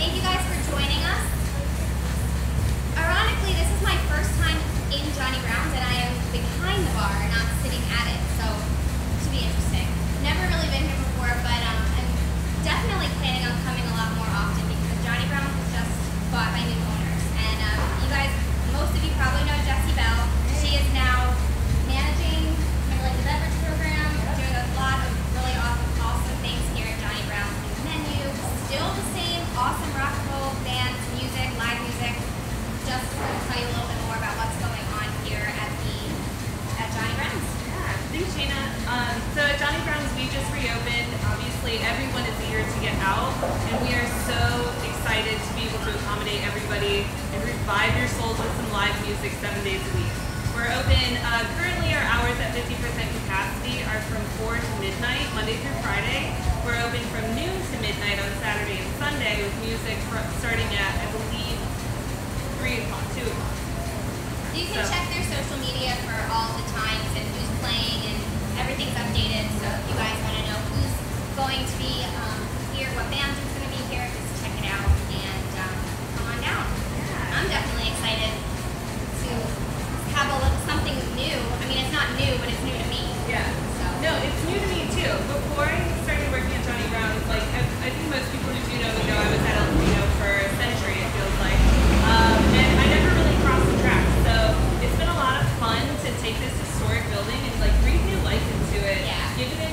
Thank you guys for joining us. Ironically, this is my first time in Johnny Brown's and I am behind the bar, not sitting at it, so it should be interesting. Never really been here before, but I'm definitely planning on coming a lot more often because Johnny Brown's has just bought my new owners. And you guys, most of you probably know Jessie Bell. She is now managing the beverage program, doing a lot of really awesome things here at Johnny Brown's. New menu, still the same awesome rock and roll bands, music, live music. Just to tell you a little bit more about what's going on here at Johnny Brown's. Yeah, thanks, Shayna. So at Johnny Brown's, we just reopened. Obviously, everyone is eager to get out, and we are so excited to be able to accommodate everybody and revive your souls with some live music 7 days a week. We're open, currently our hours at 50% capacity are from 4 to midnight, Monday through Friday. We're open from noon to midnight on Saturday and Sunday with music starting at, I believe, 3 o'clock, 2 o'clock. You can check their social media for all the times and who's playing, and everything's updated. So if you guys want to know who's going to be here, what bands are going to be here, just check it out and come on down. Yeah. I'm definitely excited to have something new. I mean, it's not new, but it's new to me. Yeah. So. No, it's new to me too. Before I started working at Johnny Brown's, like I think most people who do know me know I was at El Camino for a century, it feels like. And I never really crossed the tracks. So it's been a lot of fun to take this historic building and like breathe new life into it. Yeah. Give it a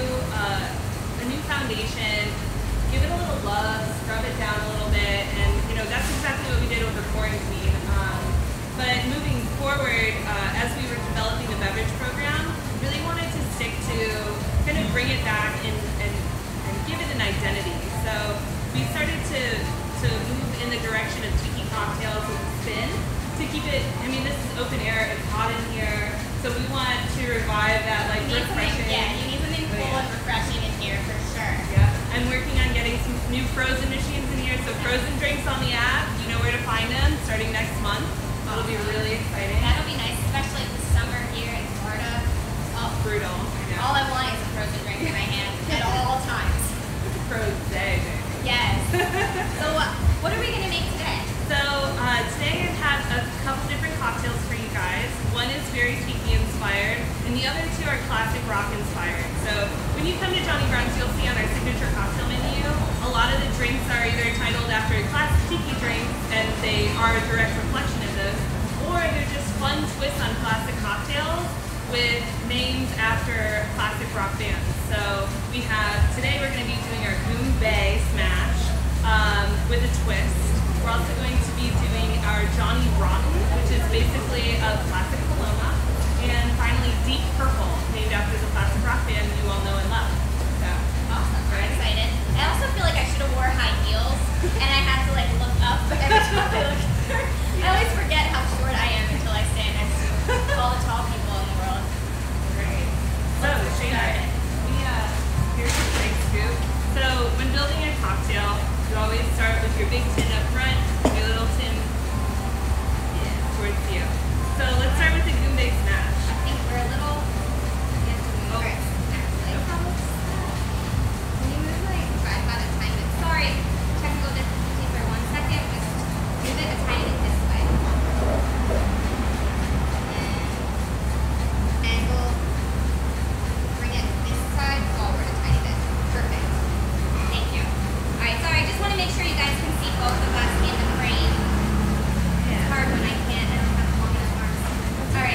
new foundation, give it a little love, scrub it down a little bit, and that's exactly what we did over quarantine. But moving forward, as we were developing the beverage program, really wanted to stick to kind of bring it back and give it an identity. So we started to move in the direction of tiki cocktails with a spin to keep it, I mean, this is open air, it's hot in here, so we want to revive that like refreshing. Yeah, you need something cool and refreshing in here for sure. Yeah, I'm working on getting some new frozen machines in here, so frozen drinks on the app, you know where to find them starting next month. That'll be really exciting. That'll be nice, especially this summer here in Florida. Oh, Brutal, I know. all I want is a frozen drink in my hand at all times. Frozen. Yes. So what are we going to make today? So today I have a couple different cocktails for you guys. One is very tiki inspired, and the other two are classic rock inspired. So when you come to Johnny Brown's, you'll see on our signature cocktail menu, a lot of the drinks are either titled after classic tiki drinks, and they are a direct reflection of those, or they're just fun twists on classic cocktails with names after classic rock bands. So we have, today we're going to be doing our Goombay Smash with a twist. We're also going to be doing our Johnny Rotten, which is basically a classic Paloma. And finally, Deep Purple, named after the classic rock band you all know and love. So, Awesome. I'm excited. I also feel like I should have wore high heels, and I had to like look up every time I look. I always forget how short I am until I stand next to all the tall people in the world. great. So, Shayna, here's your big scoop. So, when building a cocktail, you always start with your big tin up front, your little tin towards you. So, let's start with the Goombay Smash. I think we're a little. Oh. Actually. No problem. Can you move like? I've got to time it. Sorry, technical difficulty for 1 second. Just move it a tiny bit this way. And angle. Bring it this side forward a tiny bit. Perfect. Thank you. All right. Sorry. I just want to make sure you guys can see both of us in the frame. It's hard when I can't. I don't have long enough arms. All right.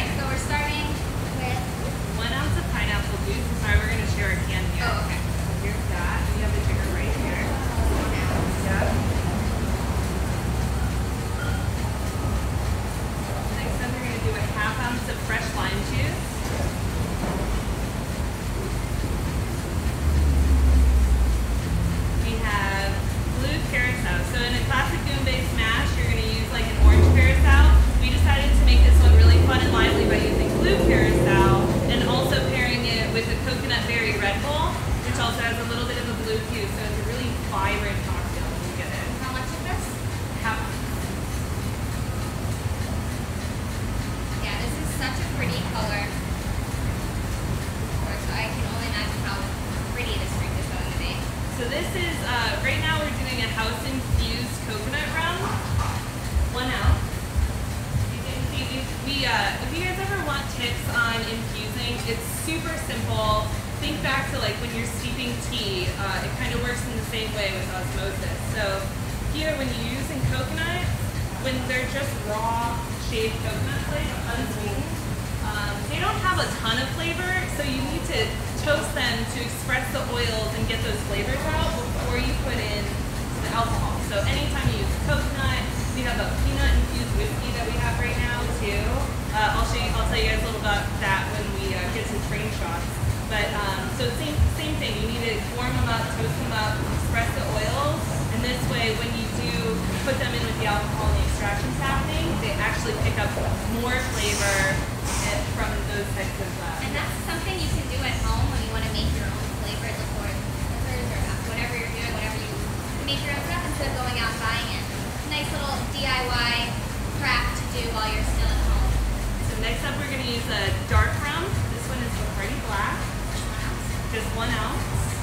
think back to like when you're steeping tea, it kind of works in the same way with osmosis. So here, when you're using coconut, when they're just raw shaved coconut flakes, unsweetened, they don't have a ton of flavor, so you need to toast them to express the oils and get those flavors out before you put in the alcohol. So anytime you use coconut, we have a peanut infused whiskey that we have right now too. I'll tell you guys a little about that when we get to train shots. But so same thing. You need to warm them up, toast them up, express the oils, and this way, when you do put them in with the alcohol and the extractions happening, they actually pick up more flavor from those types of. And that's something you can do at home when you want to make your own flavored liqueurs or whatever you're doing, whatever you make your own stuff instead of going out and buying it. Nice little DIY craft to do while you're still at home. So next up, we're going to use a dark rum. This one is Bacardi Black. Just 1 ounce.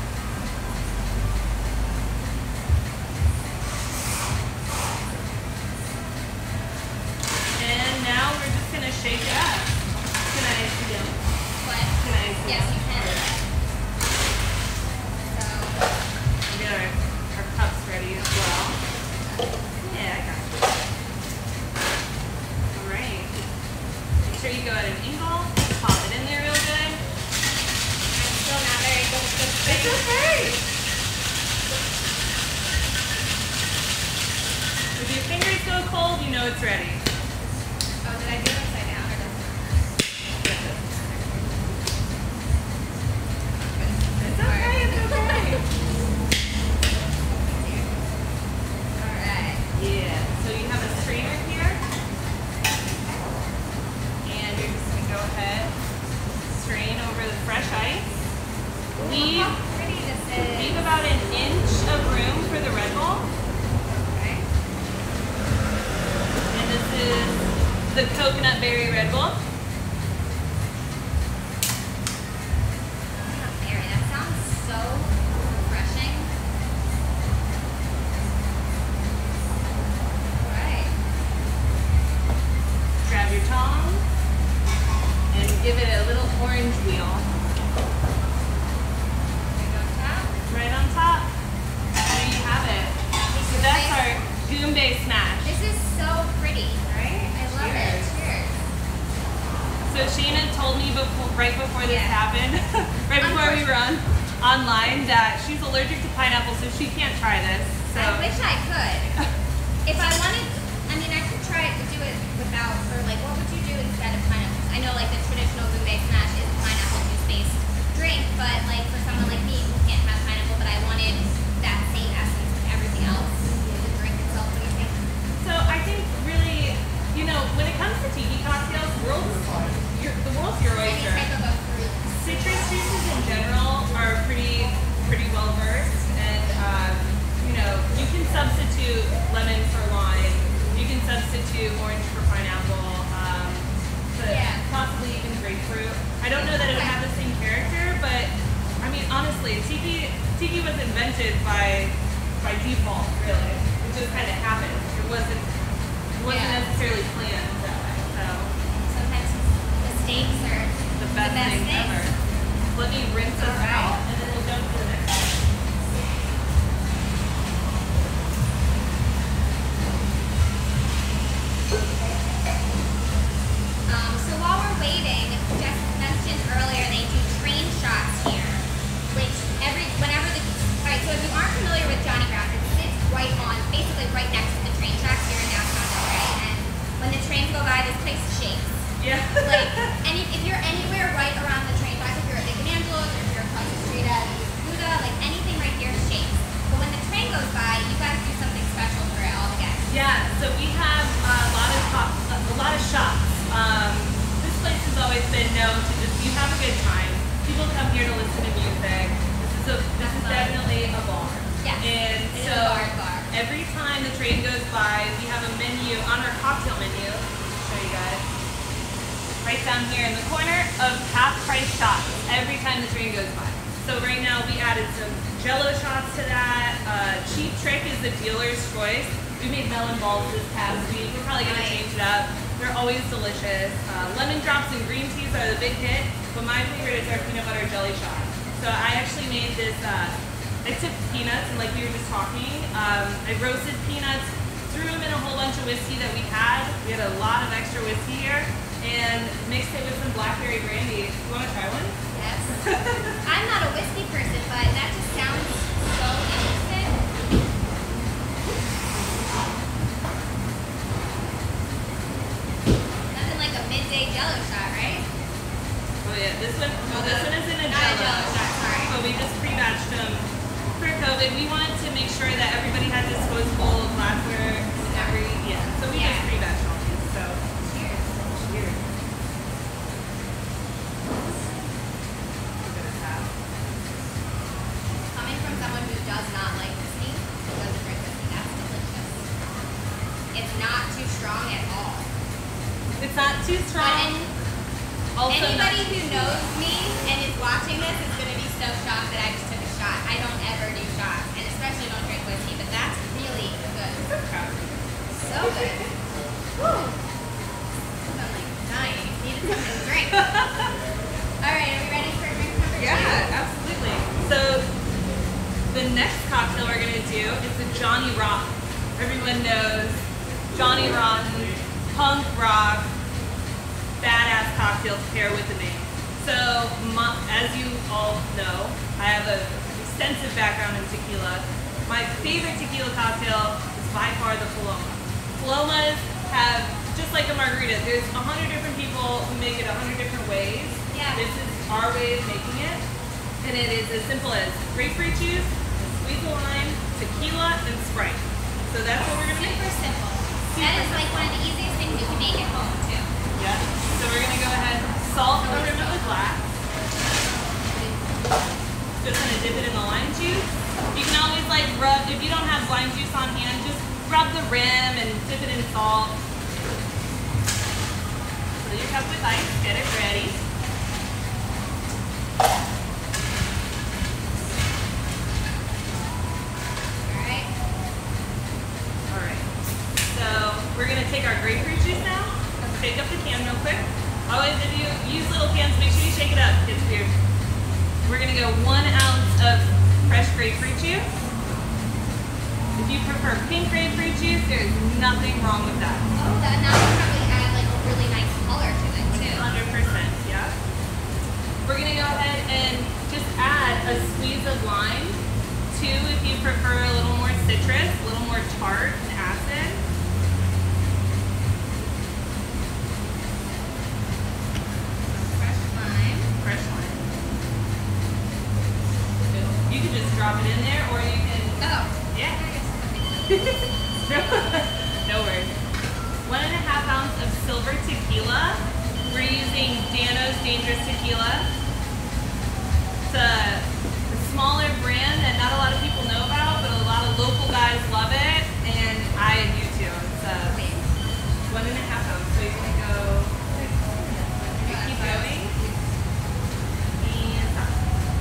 And now we're just going to shake it up. Can I ice it? What? Can I ice it? Yes, you can. So, We'll get our cups ready as well. Yeah, I got it. All right. Make sure you go at an angle. Pop it in there real good. I'm still not very good at this thing. It's okay. If your fingers go cold, you know it's ready. Oh, did I do it upside down or does It's okay, it's okay. Alright. Yeah, so you have a strainer here. And you're just going to go ahead, strain over the fresh ice. Leave, How pretty this is. leave about an inch of room for the Red Bull. Okay. And this is the coconut berry Red Bull. Coconut berry. That sounds so refreshing. Alright. Grab your tongs and give it a little orange wheel. Right on top. There you have it. So that's our Goombay Smash. This is so pretty, right? I love it. Cheers. So Shayna told me right before this Yeah. happened, right before we were online, that she's allergic to pineapple, so she can't try this. So I wish I could. If I wanted, I mean, I could try to do it without, or like, what would you do instead of pineapple? I know like the traditional Goombay Smash is a pineapple juice-based drink, but like for someone like me who can't have pineapple, but I wanted that same essence with everything else, the drink itself, what do you think? So I think really, you know, when it comes to tiki cocktails, the world's your Any oyster. type of a fruit. Citrus juices in general are pretty well versed, and you know, you can substitute lemon for lime, you can substitute orange for pineapple, but Yeah. possibly even grapefruit. I don't know that it would have the same character, but I mean honestly, tiki was invented by default, really. It just kind of happened. It wasn't Yeah. necessarily planned that way. So Sometimes mistakes are the best thing things. ever. Let me rinse this Alright. out, and then we'll jump to the next one. So while we're waiting, Jess mentioned earlier they do train shots here, which alright, so if you aren't familiar with Johnny Brown's, it sits basically right next to the train tracks here in downtown LA, and when the trains go by, this place shakes. Yeah. Like, if you're anywhere right around the train tracks, if you're at Nick and Angelo's, or if you're across the street at Buddha, like anything right here shakes. But when the train goes by, you guys do something special for all the guests. Yeah, so we have a lot of shops. This place has always been known to just, you have a good time. People come here to listen to music. This is definitely a bar. Yes, And it is so a bar. every time the train goes by, we have a menu on our cocktail menu. I'll show you guys. Right down here in the corner of half-price shots every time the train goes by. So right now we added some Jello shots to that. Cheap Trick is the dealer's choice. We made melon balls this past week. We're probably going to change it up. They're always delicious. Lemon drops and green teas are the big hit, but my favorite is our peanut butter jelly shot. So I actually made this, I took peanuts, and like we were just talking, I roasted peanuts, threw them in a whole bunch of whiskey that we had. We had a lot of extra whiskey here, and mixed it with some blackberry brandy. You want to try one? Yes. I'm not a whiskey person, but that just sounds so interesting. Nothing like a midday Jello shot, right? Oh yeah, this one isn't a Not a Jello. Jello shot, sorry. But we just pre-batched them for COVID. We wanted to make sure that everybody had disposable glassware so we just pre-batched all these. So Cheers. cheers. Give it a tap. Coming from someone who does not like whiskey, who doesn't drink whiskey, that's delicious. It's not too strong at all. It's not too strong. But anybody who knows me and is watching this is going to be so shocked that I just took a shot. I don't ever do shots, and especially don't drink whiskey, but that's really good. So good. Woo! I'm like dying. Needed something to drink. Alright, are we ready for drink number 2? Yeah, absolutely. So the next cocktail we're gonna do is the Johnny Rotten. Everyone knows Johnny Rotten, punk rock, badass cocktail to pair with the name. So as you all know, I have an extensive background in tequila. My favorite tequila cocktail is by far the Paloma. Palomas have, just like a margarita, there's 100 different people who make it 100 different ways. Yeah. This is our way of making it. And it is as simple as grapefruit juice, a squeeze of lime, tequila, and Sprite. So that's what we're going to make. Super simple. That is like one of the easiest things you can make at home too. Yeah. So we're going to go ahead, salt the rim of the glass. Just going to dip it in the lime juice. You can always like rub, if you don't have lime juice on hand, just rub the rim and dip it in salt. Fill your cup with ice, get it ready. Alright. Alright. So we're going to take our grapefruit juice now. Shake up the can real quick. Always, if you use little cans, make sure you shake it up. It's weird. We're going to go 1 ounce of fresh grapefruit juice. If you prefer pink grapefruit juice, there's nothing wrong with that. Oh, that now will probably add like a really nice color to it too. 100%, yeah. We're going to go ahead and just add a squeeze of lime. 2 if you prefer a little more citrus, a little more tart and acid. Fresh lime. Fresh lime. You can just drop it in there, or you can... Oh. Yeah. No worries. 1.5 ounce of silver tequila. We're using Dano's Dangerous Tequila. It's a smaller brand that not a lot of people know about, but a lot of local guys love it, and I do too. It's 1.5 ounce. So you're gonna go. Keep going. And stop.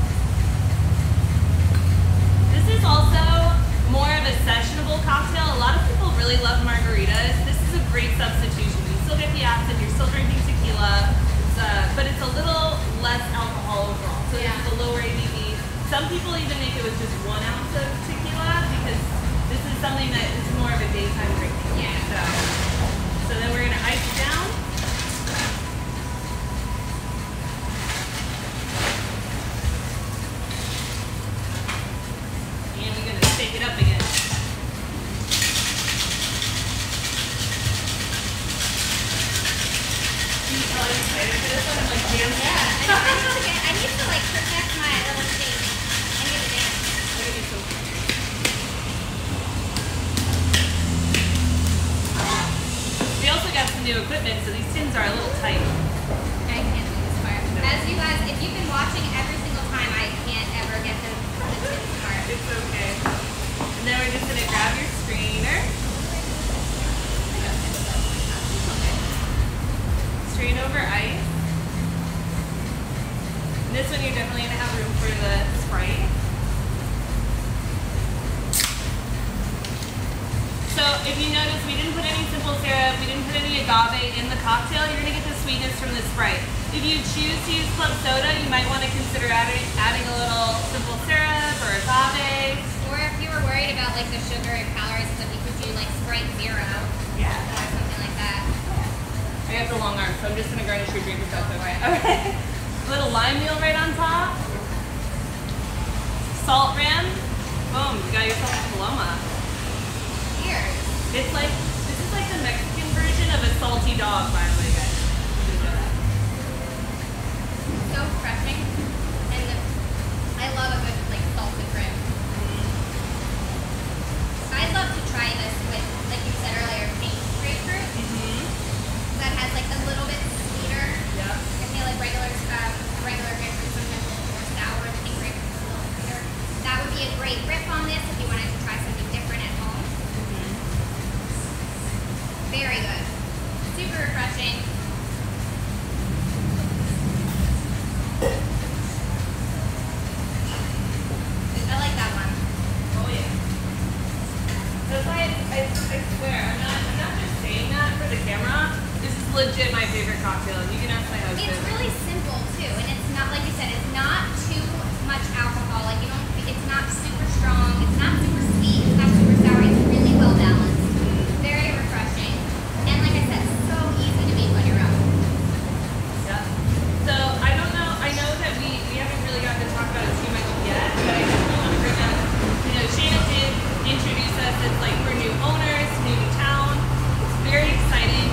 This is also more of a sessionable cocktail. A lot of people really love margaritas. This is a great substitution. You still get the acid, you're still drinking tequila, but it's a little less alcohol overall. So Yeah. it's a lower ABV. Some people even make it with just 1 ounce of tequila because this is something that is more of a daytime drinking. Yeah. So then we're gonna ice it down. And we're gonna shake it up again. Oh, I'm excited for this one. I'm like dancing. I need to like protect my little stage. I need to dance. I'm gonna do some. We also got some new equipment, so these tins are a little tight. I can't do this part. As you guys, if you've been watching every single time, I can't ever get the tin part. It's okay. And then we're just gonna grab your strainer. Strain over ice. And this one you're definitely gonna have room for the Sprite. So if you notice, we didn't put any simple syrup, we didn't put any agave in the cocktail. You're gonna get the sweetness from the Sprite. If you choose to use club soda, you might want to consider adding a little simple syrup or agave. Or if you were worried about like the sugar and calories, so you could do like Sprite Zero. Yeah. Or something like that. I have the long arm, so I'm just gonna garnish your drink if that's okay. Okay. A little lime meal right on top. Salt ram. Boom, you got yourself a Paloma. Cheers. It's like, this is like the Mexican version of a salty dog, by the way, guys. Didn't know that. So refreshing. And I love a good like salted rim. I'd love to try this with, like you said earlier, pink grapefruit. That has like a little bit sweeter. Yep. I feel like regular grapefruit sometimes a little more sour. The pink grapefruit is a little sweeter. That would be a great riff on this if you wanted to try something different at home. Very good. Super refreshing. I like that one. Oh yeah. That's why I swear, I'm not just saying that for the camera. This is legit my favorite cocktail. You can ask my husband. It's really simple too, and it's not, like you said, it's not too much alcohol. Like you don't, it's not super strong. It's not super sweet. It's not super sour. It's really well balanced. Very refreshing, and like I said, so easy to make on your own. Yep. So I don't know. I know that we haven't really gotten to talk about it too much yet, but I just want to bring up. You know, Shana did introduce us as like we're new owners, new to town. It's very exciting.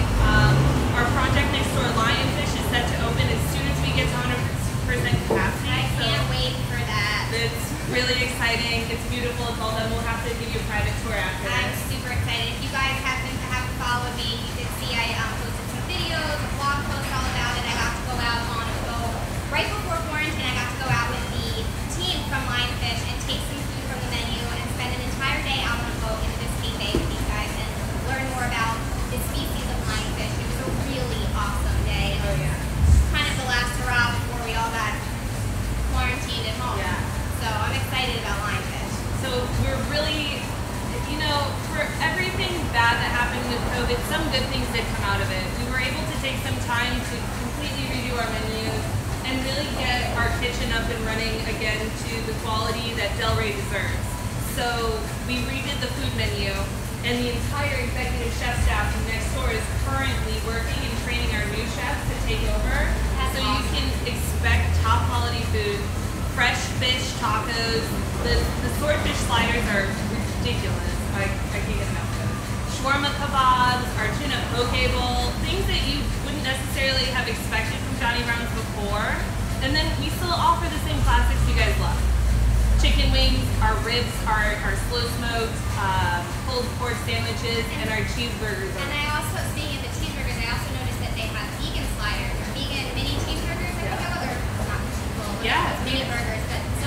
Our project next door, Lionfish, is set to open as soon as we get to 100% capacity. I can't wait for that. It's really exciting. It's beautiful. It's all done. We'll have to give you a private tour after I'm this. super excited. If you guys have followed me, you did see I posted some videos, a blog post all about it. I got to go out on a boat right before quarantine. I got to go out with the team from Lionfish and take some food from the menu and spend an entire day out on a boat in Biscayne Bay with these guys and learn more about the species of lionfish. It was a really awesome day. Oh yeah. Kind of the last hurrah before we all got quarantined at home. Yeah. So I'm excited about lionfish. So we're really, you know, for everything bad that happened with COVID, some good things did come out of it. We were able to take some time to completely redo our menus and really get our kitchen up and running again to the quality that Delray deserves. So we redid the food menu, and the entire executive chef staff from next door is currently working and training our new chefs to take over. That's so awesome. you can expect top quality food, fresh fish tacos. The swordfish sliders are ridiculous. I can't get enough of those. Shawarma kebabs, our tuna poke bowl, things that you wouldn't necessarily have expected from Johnny Brown's before. And then we still offer the same classics you guys love. Chicken wings, our ribs, our slow smoked, pulled pork sandwiches, and our cheeseburgers. And I also, speaking of the cheeseburgers, I also noticed that they have vegan sliders, or vegan mini cheeseburgers, I think they're not cheeseburgers, Yeah. mini burgers. But so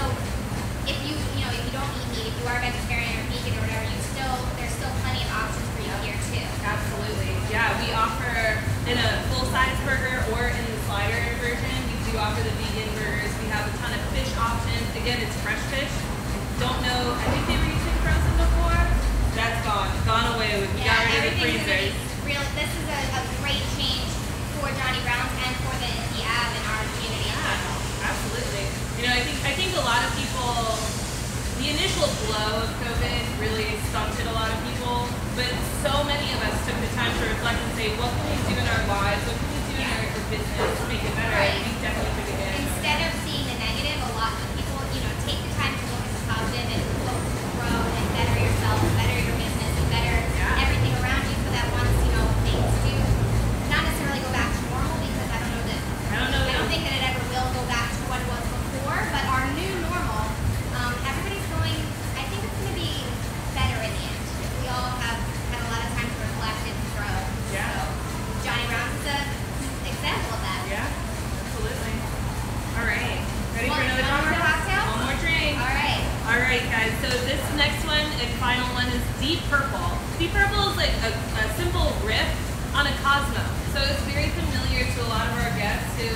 if you don't eat meat, if you are vegetarian or vegan or whatever, there's still plenty of options for you here too. Absolutely. Yeah, we offer in a full-size burger or in the slider version. We do offer the vegan burgers. We have a ton of fish options. Again, it's fresh fish. Don't know, I think they were using frozen before. That's gone away. We got rid of the everything's freezers. gonna be real. This is a great change for Johnny Brown's and for the Ave in our community. Yeah, absolutely. You know, I think a lot of people, the initial blow of COVID really stunted a lot of people, but so many of us took the time to reflect and say, what can we do in our lives? What can we do in our business to make it better? Right. We definitely took advantage of it. Instead of seeing the negative, a lot of people, take the time to look at the positive and look to grow and better yourself, better your business, and better everything around you so that once, things do not necessarily go back to normal, because I don't think that it ever will go back to what it was before, but our new normal, everybody's going, I think it's going to be better in the end. We all have had a lot of time to reflect and grow. Yeah. So Johnny Brown's is an example of that. Yeah, absolutely. All right. Ready for another One more cocktail? One more drink. All right. All right, guys. So this next one and final one is Deep Purple. Deep Purple is like a simple riff on a Cosmo. So it's very familiar to a lot of our guests who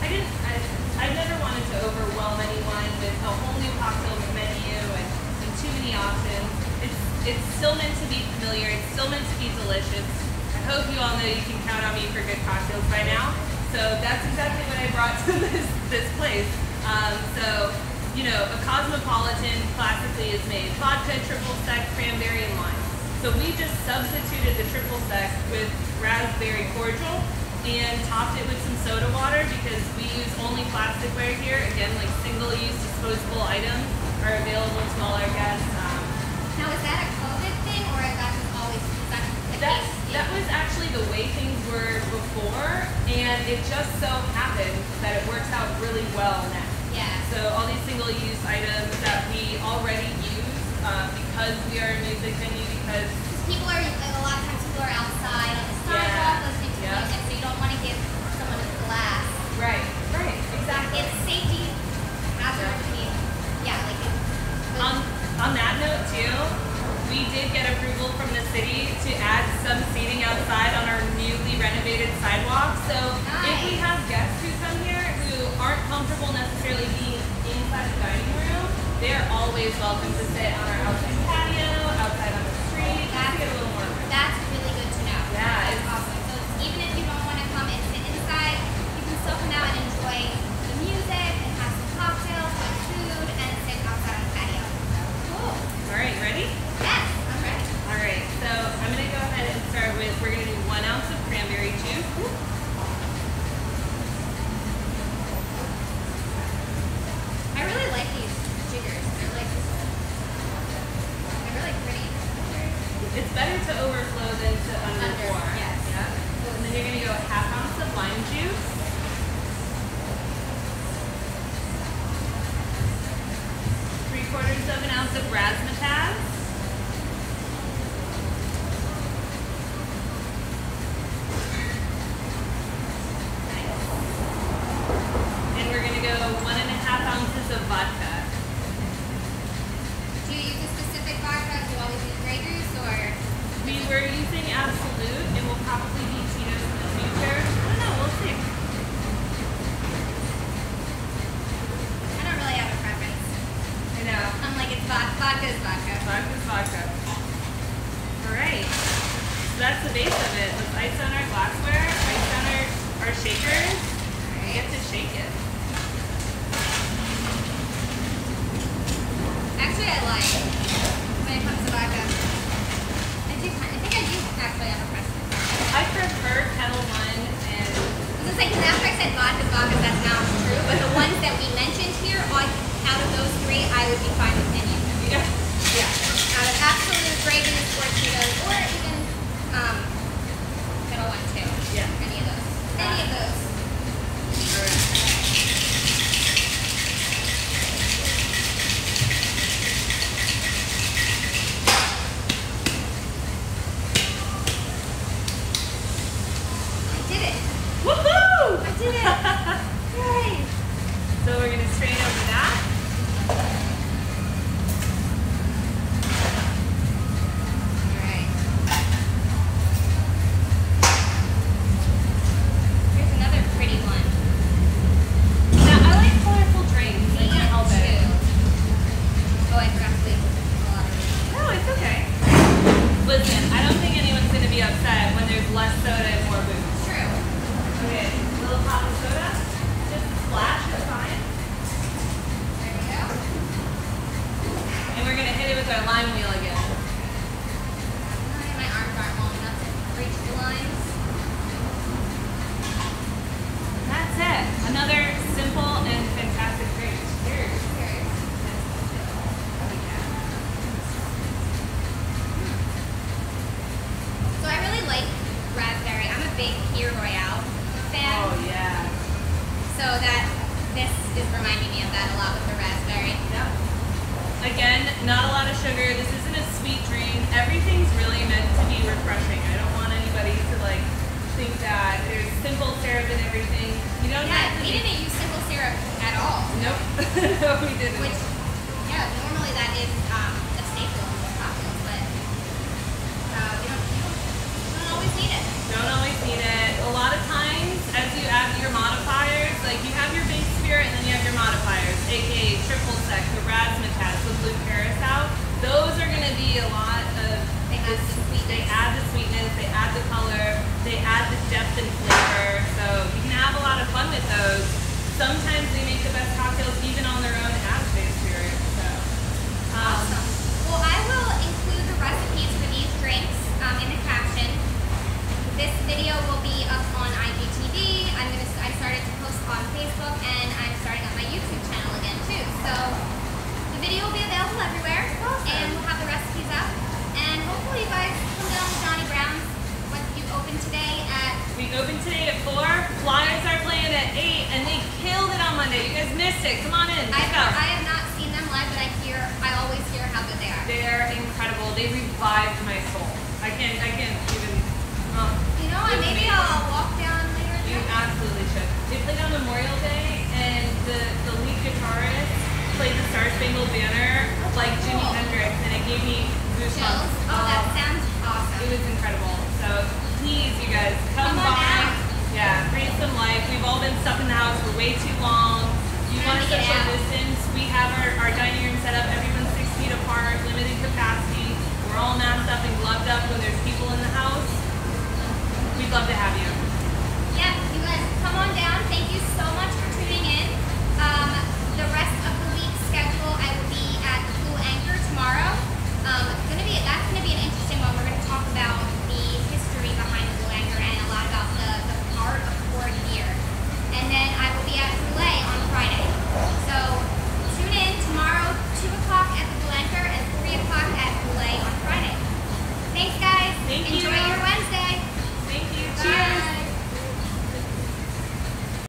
I've never wanted to overwhelm anyone with a whole new cocktail menu and too many options. It's still meant to be familiar. It's still meant to be delicious. I hope you all know you can count on me for good cocktails by now. So that's exactly what I brought to this place. So, you know, a cosmopolitan classically is made vodka, triple sec, cranberry, and lime. So we just substituted the triple sec with raspberry cordial and topped it with some soda water because we use only plasticware here. Again, like single-use disposable items are available to all our guests. Now, is that a COVID thing, or is that just always the case? That was actually the way things were before, and it just so happened that it works out really well now. Yeah. So all these single-use items that we already use because we are a music venue, because people are, like, a lot of times people are outside on the sidewalk listening to music, so you don't want to give someone a glass. Right, exactly. It's safety hazard. I mean, yeah, like on that note too, we did get approval from the city to add some seating outside on our newly renovated sidewalk. So if we have guests who come here who aren't comfortable necessarily being inside the dining room, they're always welcome to sit on our outside patio, outside on the street, just to get a little more room. That's really good to know. Yeah, that's awesome. So even if you don't want to come and sit inside, you can still come out and enjoy the music and have some cocktails, some food, and sit outside on the patio. Cool. All right, you ready? Yes, I'm ready. All right, so I'm going to go ahead and start with, we're going to do 1 ounce of cranberry juice. I really like these jiggers. They're really pretty. It's better to overflow than to underpour. Yes. Yeah. And then you're going to go 1/2 ounce of lime juice. 3/4 of an ounce of razzmatazz. And we're going to go 1.5 ounces of vodka. Do you use a specific vodka? Do you always use Grey Goose, or? We were using Absolute. It will probably be Tito's in the future. I don't know. We'll see. I don't really have a preference. I know. I'm like, it's vodka is vodka. Vodka's vodka. All right. So that's the base of it. Let's ice on our glassware, ice on our shakers. We get to shake it. Actually, I like when it comes to vodka. I think I do actually have a preference. I prefer Kettle One and I was gonna say, because after I said vodka, that's not true. But the ones that we mentioned here, out of those three, I would be fine with any of them. yeah. Out of Absolute, Grey Goose, or Tito's, or even Kettle One too. Yeah. Any of those. Any of those. All right. Woohoo! I did it! Yay! So we're going to strain over that. Alright. Here's another pretty one. Now, I like colorful drinks. I can't help it. Oh, I forgot to leave a lot of it. No, it's okay. Listen, I don't think anyone's going to be upset when there's less soda and more booze. True. Okay, a little pop of soda. Just a splash is fine. There we go. And we're going to hit it with our lime wheel again. My arms aren't long enough to reach the lines. That's it. Another simple and fantastic drink. Cheers. Cheers. So I really like raspberry. I'm a big Kir Royale fan. Oh, yeah. So that this is reminding me of that a lot with the raspberry. Yep. Again, not a lot of sugar. This isn't a sweet drink. Everything's really meant to be refreshing. I don't want anybody to like think that there's simple syrup in everything. You don't have to We didn't use simple syrup at all. Nope. No, we didn't. Which, yeah, normally that is a staple in most cocktails, but you don't always need it. Don't always need it. A lot of times, as you add your modifiers, like you have your base spirit and then you have your modifiers, aka triple sec, the razzmatazz, the blue curacao. Those are going to be a lot of They add the sweetness. They add the sweetness. They add the color. They add the depth and flavor, so you can have a lot of fun with those. Sometimes they make the best cocktails even on their own as they experience. So, Awesome. Well, I will include the recipes for these drinks in the caption. This video will be up on IGTV. I started to post on Facebook, and I'm starting up my YouTube channel again too. So the video will be available everywhere, and we'll have the recipes up. And hopefully, you guys come down to Johnny Brown's. What you open today at? we opened today at 4. Flyers are playing at 8, and they killed it on Monday. You guys missed it. Come on in. I Let's go. have not seen them live, but I always hear how good they are. They're incredible. They revived my soul. I can't even. You know, it's maybe amazing. I'll walk down later. You absolutely should. They played on Memorial Day, and the lead guitarist played the Star Spangled Banner like Jimi cool. Hendrix, and it gave me goosebumps. Chills. Oh, that's